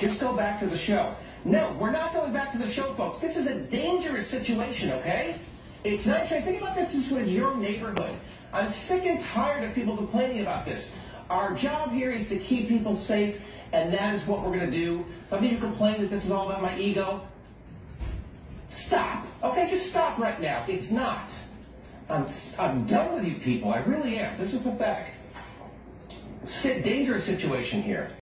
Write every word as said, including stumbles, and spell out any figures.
Just go back to the show. No, we're not going back to the show, folks. This is a dangerous situation, okay? It's not trying. Think about this. This was your neighborhood. I'm sick and tired of people complaining about this. Our job here is to keep people safe, and that is what we're going to do. Some of you complain that this is all about my ego. Stop. Okay, just stop right now. It's not. I'm, I'm done with you people. I really am. This is pathetic. Dangerous situation here.